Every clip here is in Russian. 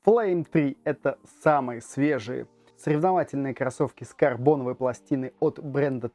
Flame 3 — это самые свежие соревновательные кроссовки с карбоновой пластиной от бренда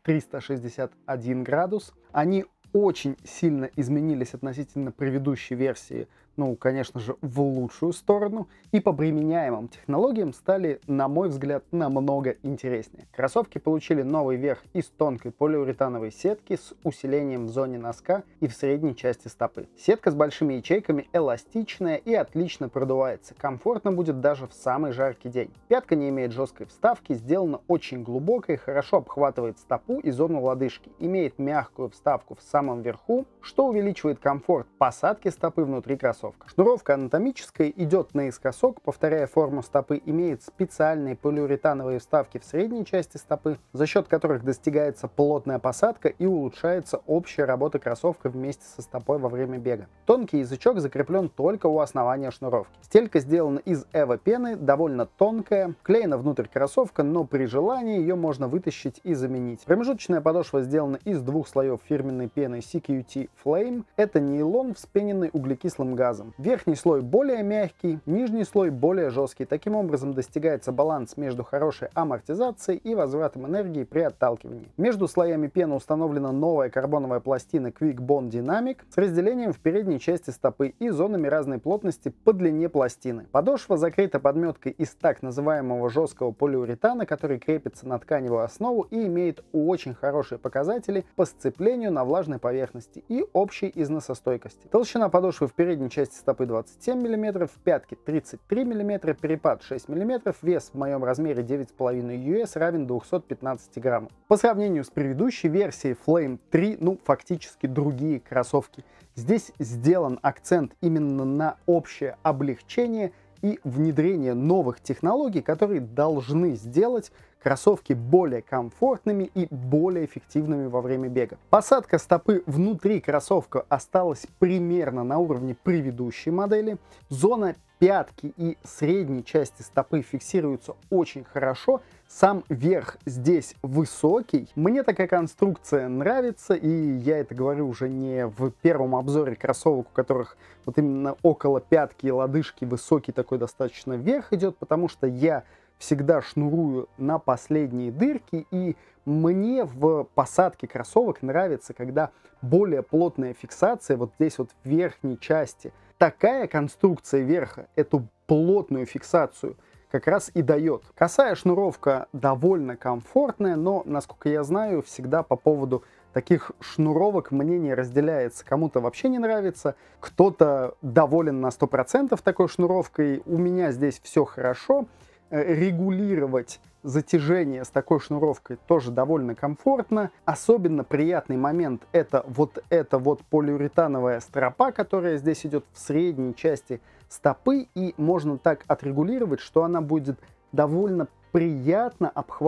361 градус. Они очень сильно изменились относительно предыдущей версии, ну, конечно же, в лучшую сторону, и по применяемым технологиям стали, на мой взгляд, намного интереснее. Кроссовки получили новый верх из тонкой полиуретановой сетки с усилением в зоне носка и в средней части стопы. Сетка с большими ячейками эластичная и отлично продувается. Комфортно будет даже в самый жаркий день. Пятка не имеет жесткой вставки, сделана очень глубокой, хорошо обхватывает стопу и зону лодыжки. Имеет мягкую вставку в самом верху, что увеличивает комфорт посадки стопы внутри кроссовка. Шнуровка анатомическая, идет наискосок, повторяя форму стопы, имеет специальные полиуретановые вставки в средней части стопы, за счет которых достигается плотная посадка и улучшается общая работа кроссовка вместе со стопой во время бега. Тонкий язычок закреплен только у основания шнуровки. Стелька сделана из эво-пены, довольно тонкая, вклеена внутрь кроссовка, но при желании ее можно вытащить и заменить. Промежуточная подошва сделана из двух слоев фирменной пены CQT Flame. Это нейлон, вспененный углекислым газом. Верхний слой более мягкий, нижний слой более жесткий. Таким образом достигается баланс между хорошей амортизацией и возвратом энергии при отталкивании. Между слоями пены установлена новая карбоновая пластина Quick Bond Dynamic с разделением в передней части стопы и зонами разной плотности по длине пластины. Подошва закрыта подметкой из так называемого жесткого полиуретана, который крепится на тканевую основу и имеет очень хорошие показатели по сцеплению на влажной поверхности и общей износостойкости. Толщина подошвы в передней части стопы 27 мм, в пятке 33 мм, перепад 6 мм, вес в моем размере 9,5 US равен 215 граммов. По сравнению с предыдущей версией Flame 3, фактически другие кроссовки. Здесь сделан акцент именно на общее облегчение и внедрение новых технологий, которые должны сделать кроссовки более комфортными и более эффективными во время бега. Посадка стопы внутри кроссовка осталась примерно на уровне предыдущей модели. Зона пятки и средней части стопы фиксируются очень хорошо. Сам верх здесь высокий. Мне такая конструкция нравится, и я это говорю уже не в первом обзоре кроссовок, у которых вот именно около пятки и лодыжки высокий такой достаточно верх идет, потому что я всегда шнурую на последние дырки, и мне в посадке кроссовок нравится, когда более плотная фиксация вот здесь вот в верхней части. Такая конструкция верха эту плотную фиксацию как раз и дает. Косая шнуровка довольно комфортная, но, насколько я знаю, всегда по поводу таких шнуровок мнение разделяется. Кому-то вообще не нравится, кто-то доволен на 100% такой шнуровкой. У меня здесь все хорошо. Регулировать затяжение с такой шнуровкой тоже довольно комфортно. Особенно приятный момент — это вот эта вот полиуретановая стропа, которая здесь идет в средней части стопы, и можно так отрегулировать, что она будет довольно приятно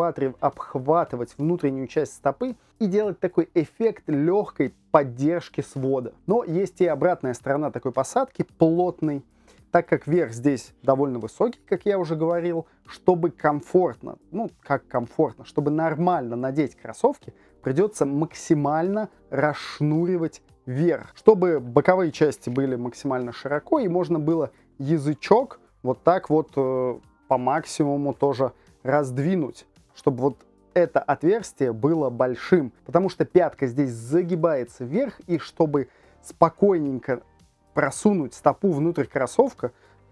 обхватывать внутреннюю часть стопы и делать такой эффект легкой поддержки свода. Но есть и обратная сторона такой посадки, плотной. Так как верх здесь довольно высокий, как я уже говорил, чтобы комфортно, чтобы нормально надеть кроссовки, придется максимально расшнуривать верх, чтобы боковые части были максимально широко и можно было язычок вот так вот по максимуму тоже раздвинуть, чтобы вот это отверстие было большим, потому что пятка здесь загибается вверх, и чтобы спокойненько просунуть стопу внутрь кроссовка,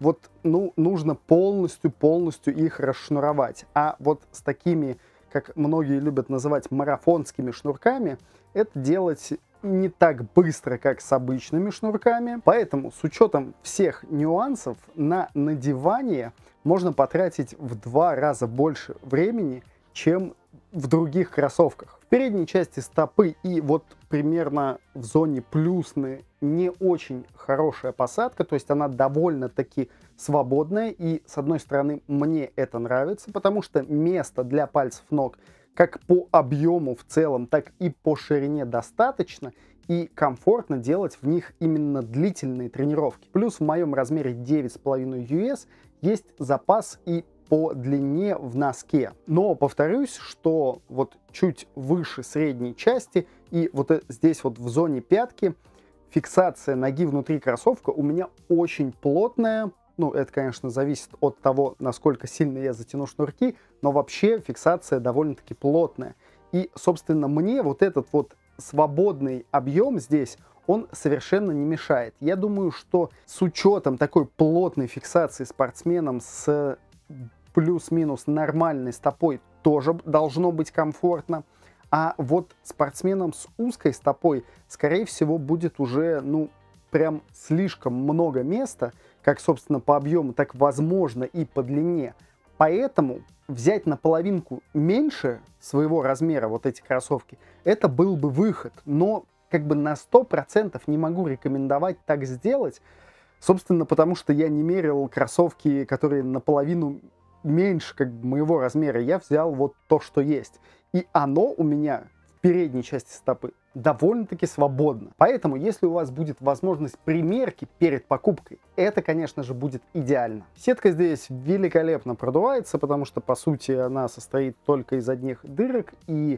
нужно полностью их расшнуровать. А вот с такими, как многие любят называть, марафонскими шнурками, это делать не так быстро, как с обычными шнурками. Поэтому с учетом всех нюансов на надевание можно потратить в 2 раза больше времени, чем в других кроссовках. В передней части стопы и вот примерно в зоне плюсны не очень хорошая посадка, то есть она довольно-таки свободная, и с одной стороны мне это нравится, потому что места для пальцев ног как по объему в целом, так и по ширине достаточно, и комфортно делать в них именно длительные тренировки. Плюс в моем размере 9,5 US есть запас и по длине в носке. Но повторюсь, что вот чуть выше средней части и вот здесь вот в зоне пятки фиксация ноги внутри кроссовка у меня очень плотная, Ну, это, конечно, зависит от того, насколько сильно я затяну шнурки, но вообще фиксация довольно-таки плотная. И, собственно, мне вот этот вот свободный объем здесь, он совершенно не мешает. Я думаю, что с учетом такой плотной фиксации спортсменам с плюс-минус нормальной стопой тоже должно быть комфортно. А вот спортсменам с узкой стопой, скорее всего, будет уже, ну, прям слишком много места, как, собственно, по объему, так возможно и по длине. Поэтому взять на половинку меньше своего размера вот эти кроссовки, это был бы выход. Но как бы на 100% не могу рекомендовать так сделать, собственно, потому что я не мерил кроссовки, которые наполовину меньше как бы моего размера. Я взял вот то, что есть. И оно у меня в передней части стопы довольно-таки свободно. Поэтому, если у вас будет возможность примерки перед покупкой, это, конечно же, будет идеально. Сетка здесь великолепно продувается, потому что, по сути, она состоит только из одних дырок, и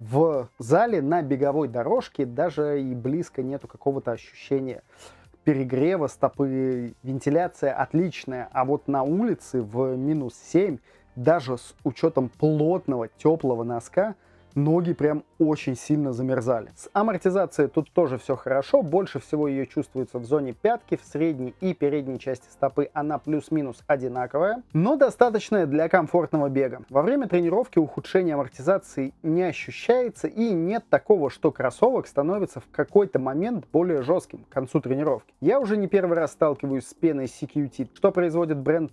в зале на беговой дорожке даже и близко нету какого-то ощущения перегрева стопы, вентиляция отличная, а вот на улице в минус 7, даже с учетом плотного теплого носка, ноги прям очень сильно замерзали. С амортизацией тут тоже все хорошо, больше всего ее чувствуется в зоне пятки, в средней и передней части стопы она плюс-минус одинаковая, но достаточная для комфортного бега. Во время тренировки ухудшение амортизации не ощущается и нет такого, что кроссовок становится в какой-то момент более жестким к концу тренировки. Я уже не первый раз сталкиваюсь с пеной CQT, что производит бренд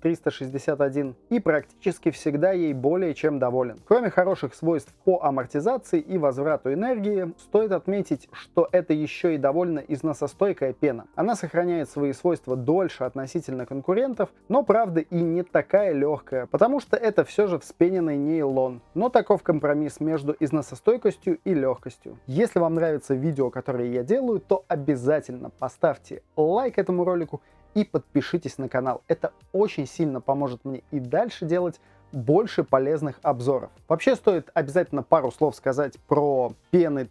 361, и практически всегда ей более чем доволен. Кроме хороших свойств по амортизации и возврату энергии, стоит отметить, что это еще и довольно износостойкая пена. Она сохраняет свои свойства дольше относительно конкурентов, но правда и не такая легкая, потому что это все же вспененный нейлон. Но таков компромисс между износостойкостью и легкостью. Если вам нравится видео, которое я делаю, то обязательно поставьте лайк этому ролику и подпишитесь на канал. Это очень сильно поможет мне и дальше делать больше полезных обзоров. Вообще стоит обязательно пару слов сказать про пены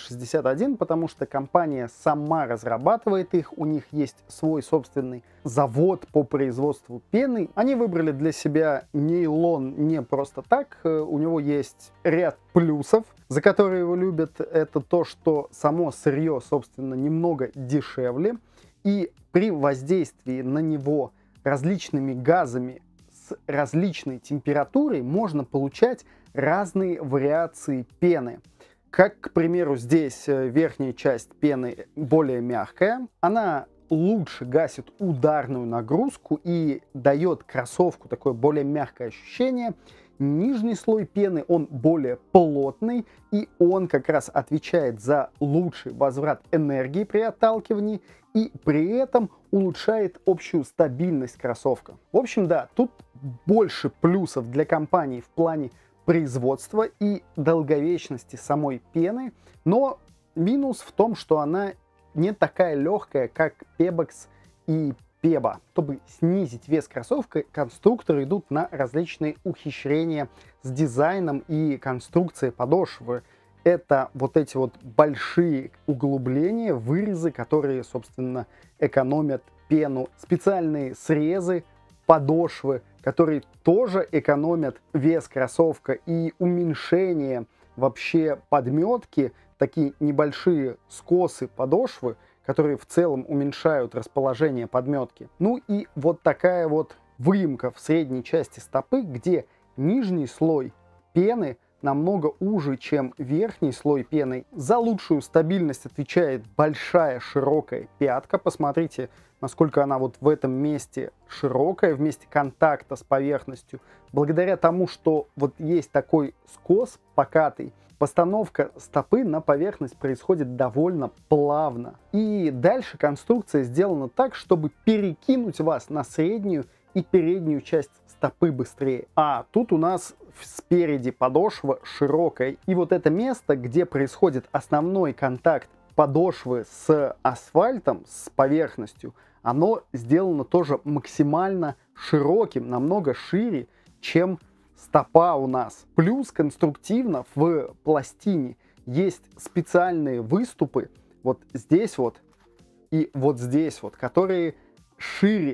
361, потому что компания сама разрабатывает их, у них есть свой собственный завод по производству пены. Они выбрали для себя нейлон не просто так, у него есть ряд плюсов, за которые его любят. Это то, что само сырье, собственно, немного дешевле, и при воздействии на него различными газами различной температурой можно получать разные вариации пены. Как, к примеру, здесь верхняя часть пены более мягкая, она лучше гасит ударную нагрузку и дает кроссовку такое более мягкое ощущение. Нижний слой пены, он более плотный, и он как раз отвечает за лучший возврат энергии при отталкивании и при этом улучшает общую стабильность кроссовка. В общем, да, тут больше плюсов для компании в плане производства и долговечности самой пены, но минус в том, что она не такая легкая, как Pebax и Peba. Чтобы снизить вес кроссовка, конструкторы идут на различные ухищрения с дизайном и конструкцией подошвы. Это вот эти вот большие углубления, вырезы, которые, собственно, экономят пену. Специальные срезы подошвы, которые тоже экономят вес кроссовка, и уменьшение вообще подметки, такие небольшие скосы подошвы, которые в целом уменьшают расположение подметки. Ну и вот такая вот выемка в средней части стопы, где нижний слой пены намного уже, чем верхний слой пены. За лучшую стабильность отвечает большая широкая пятка. Посмотрите, насколько она вот в этом месте широкая, в месте контакта с поверхностью. Благодаря тому, что вот есть такой скос покатый, постановка стопы на поверхность происходит довольно плавно. И дальше конструкция сделана так, чтобы перекинуть вас на среднюю и переднюю часть стопы быстрее. А тут у нас спереди подошва широкая. И вот это место, где происходит основной контакт подошвы с асфальтом, с поверхностью, оно сделано тоже максимально широким, намного шире, чем стопа у нас. Плюс конструктивно в пластине есть специальные выступы вот здесь вот и вот здесь вот, которые шире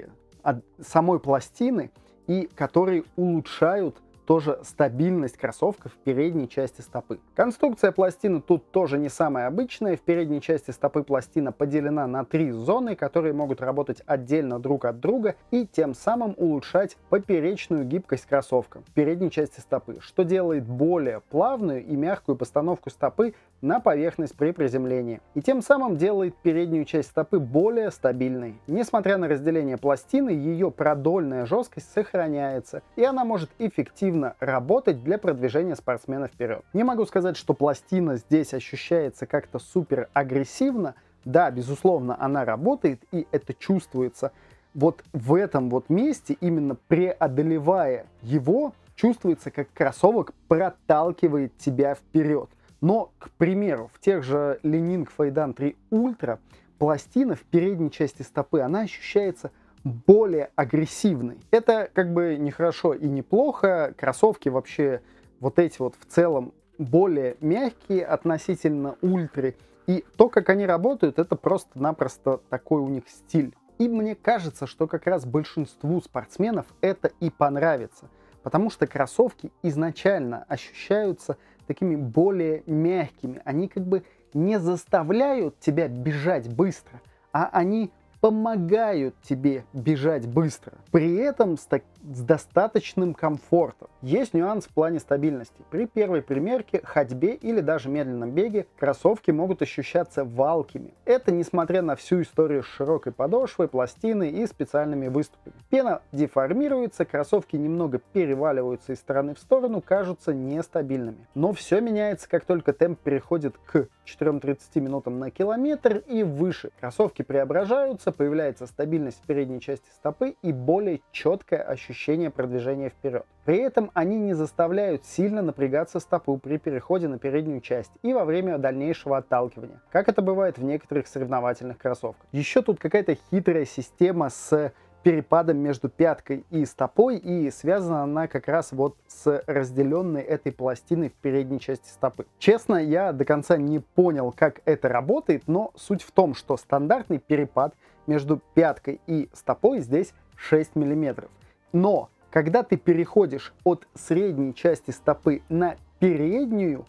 от самой пластины и которые улучшают тоже стабильность кроссовка в передней части стопы. Конструкция пластины тут тоже не самая обычная. В передней части стопы пластина поделена на 3 зоны, которые могут работать отдельно друг от друга и тем самым улучшать поперечную гибкость кроссовка в передней части стопы, что делает более плавную и мягкую постановку стопы на поверхность при приземлении. И тем самым делает переднюю часть стопы более стабильной. Несмотря на разделение пластины, ее продольная жесткость сохраняется, и она может эффективно работать для продвижения спортсмена вперед. Не могу сказать, что пластина здесь ощущается как-то супер агрессивно. Да, безусловно, она работает, и это чувствуется. Вот в этом вот месте, именно преодолевая его, чувствуется, как кроссовок проталкивает тебя вперед. Но, к примеру, в тех же Li-Ning Feidan 3 Ultra пластина в передней части стопы, она ощущается более агрессивной. Это как бы не хорошо и не плохо. Кроссовки вообще вот эти вот в целом более мягкие относительно ультры. И то, как они работают, это просто-напросто такой у них стиль. И мне кажется, что как раз большинству спортсменов это и понравится. Потому что кроссовки изначально ощущаются такими более мягкими. Они как бы не заставляют тебя бежать быстро, а они помогают тебе бежать быстро, при этом с достаточным комфортом. Есть нюанс в плане стабильности. При первой примерке, ходьбе или даже медленном беге кроссовки могут ощущаться валкими. Это несмотря на всю историю с широкой подошвой, пластиной и специальными выступами. Пена деформируется, кроссовки немного переваливаются из стороны в сторону, кажутся нестабильными. Но все меняется, как только темп переходит к 4:30 минутам на километр и выше. Кроссовки преображаются, появляется стабильность в передней части стопы и более четкое ощущение продвижения вперед. При этом они не заставляют сильно напрягаться стопу при переходе на переднюю часть и во время дальнейшего отталкивания, как это бывает в некоторых соревновательных кроссовках. Еще тут какая-то хитрая система с перепадом между пяткой и стопой, и связана она как раз вот с разделенной этой пластиной в передней части стопы. Честно, я до конца не понял, как это работает, но суть в том, что стандартный перепад между пяткой и стопой здесь 6 мм. Но когда ты переходишь от средней части стопы на переднюю,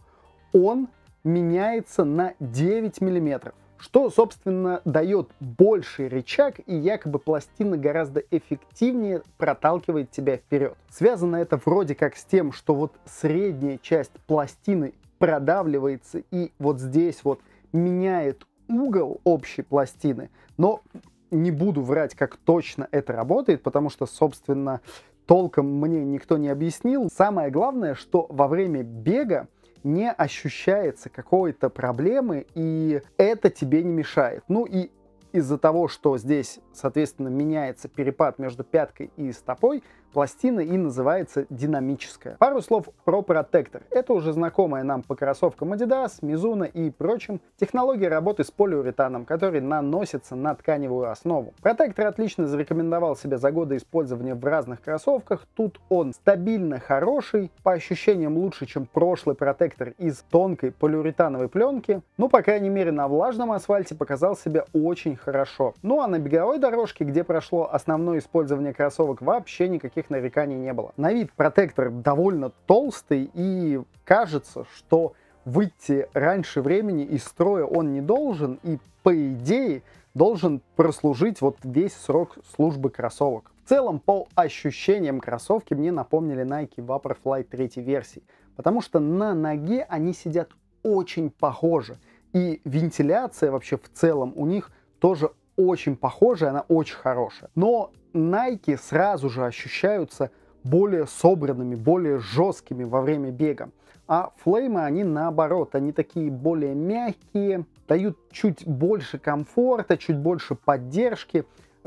он меняется на 9 мм. Что, собственно, дает больший рычаг, и якобы пластина гораздо эффективнее проталкивает тебя вперед. Связано это вроде как с тем, что вот средняя часть пластины продавливается и вот здесь вот меняет угол общей пластины, но не буду врать, как точно это работает, потому что, собственно, толком мне никто не объяснил. Самое главное, что во время бега не ощущается какой-то проблемы, и это тебе не мешает. Ну и из-за того, что здесь, соответственно, меняется перепад между пяткой и стопой, пластина и называется динамическая. Пару слов про протектор. Это уже знакомая нам по кроссовкам Adidas, Mizuno и прочим технология работы с полиуретаном, который наносится на тканевую основу. Протектор отлично зарекомендовал себя за годы использования в разных кроссовках. Тут он стабильно хороший, по ощущениям лучше, чем прошлый протектор из тонкой полиуретановой пленки. Ну, по крайней мере, на влажном асфальте показал себя очень хорошо. Ну, а на беговой дорожке, где прошло основное использование кроссовок, вообще никаких нареканий не было. На вид протектор довольно толстый, и кажется, что выйти раньше времени из строя он не должен, и по идее должен прослужить вот весь срок службы кроссовок. В целом, по ощущениям, кроссовки мне напомнили Nike Vaporfly 3 версии, потому что на ноге они сидят очень похоже, и вентиляция вообще в целом у них тоже очень похожая, она очень хорошая. Но Nike сразу же ощущаются более собранными, более жесткими во время бега. А флеймы, они наоборот, они такие более мягкие, дают чуть больше комфорта, чуть больше поддержки.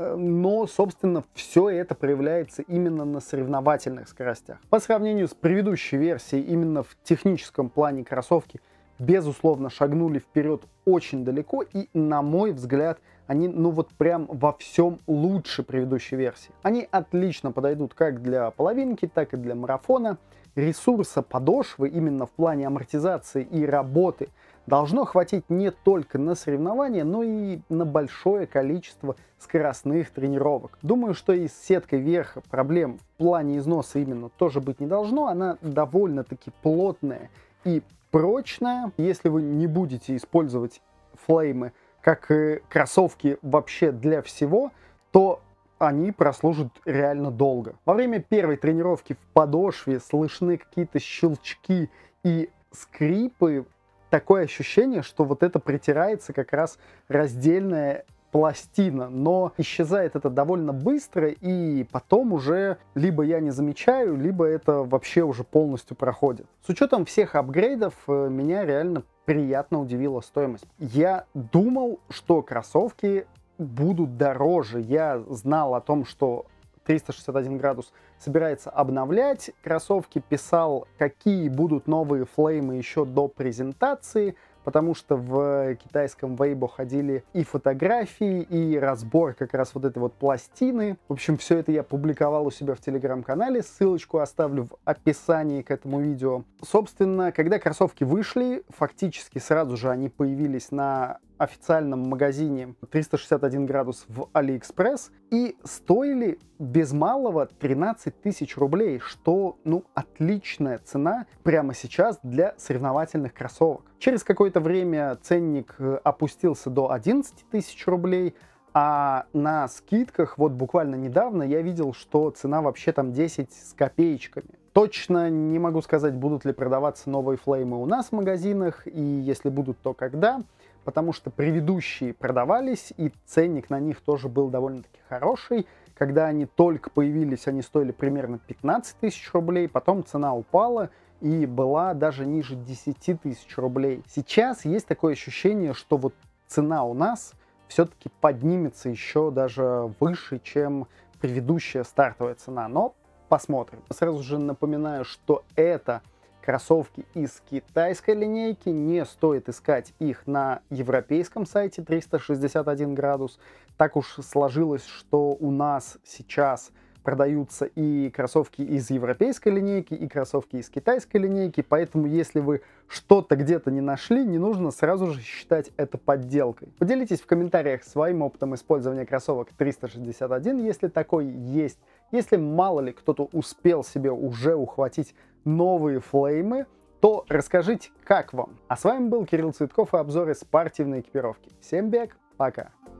Но, собственно, все это проявляется именно на соревновательных скоростях. По сравнению с предыдущей версией, именно в техническом плане кроссовки, безусловно, шагнули вперед очень далеко, и, на мой взгляд, они, ну вот прям во всем лучше предыдущей версии. Они отлично подойдут как для половинки, так и для марафона. Ресурса подошвы именно в плане амортизации и работы должно хватить не только на соревнования, но и на большое количество скоростных тренировок. Думаю, что и с сеткой верха проблем в плане износа именно тоже быть не должно. Она довольно-таки плотная и прочная. Если вы не будете использовать флеймы как кроссовки вообще для всего, то они прослужат реально долго. Во время первой тренировки в подошве слышны какие-то щелчки и скрипы. Такое ощущение, что вот это притирается как раз раздельная пластина, но исчезает это довольно быстро, и потом уже либо я не замечаю, либо это вообще уже полностью проходит. С учетом всех апгрейдов меня реально приятно удивила стоимость. Я думал, что кроссовки будут дороже. Я знал о том, что 361 градус собирается обновлять кроссовки, писал, какие будут новые флеймы еще до презентации, потому что в китайском Weibo ходили и фотографии, и разбор как раз вот этой вот пластины. В общем, все это я публиковал у себя в телеграм-канале, ссылочку оставлю в описании к этому видео. Собственно, когда кроссовки вышли, фактически сразу же они появились на официальном магазине 361 градус в AliExpress и стоили без малого 13 тысяч рублей, что, отличная цена прямо сейчас для соревновательных кроссовок. Через какое-то время ценник опустился до 11 тысяч рублей, а на скидках, вот буквально недавно я видел, что цена вообще там 10 с копеечками. Точно не могу сказать, будут ли продаваться новые флеймы у нас в магазинах, и если будут, то когда, потому что предыдущие продавались, и ценник на них тоже был довольно-таки хороший. Когда они только появились, они стоили примерно 15 тысяч рублей, потом цена упала и была даже ниже 10 тысяч рублей. Сейчас есть такое ощущение, что вот цена у нас все-таки поднимется еще даже выше, чем предыдущая стартовая цена, но посмотрим. Сразу же напоминаю, что это кроссовки из китайской линейки, не стоит искать их на европейском сайте 361 градус. Так уж сложилось, что у нас сейчас продаются и кроссовки из европейской линейки, и кроссовки из китайской линейки, поэтому если вы что-то где-то не нашли, не нужно сразу же считать это подделкой. Поделитесь в комментариях своим опытом использования кроссовок 361, если такой есть. Если мало ли кто-то успел себе уже ухватить новые флеймы, то расскажите, как вам. А с вами был Кирилл Цветков и обзоры спортивной экипировки. Всем бег, пока!